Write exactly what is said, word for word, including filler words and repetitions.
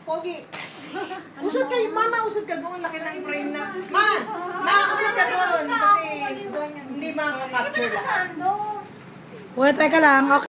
Pogi. Usod ka, mama, usod ka doon. Laki ng frame na. Ma! Ma, usod ka doon. Kasi hindi makaka-capture lang. Wait, teka lang. Okay.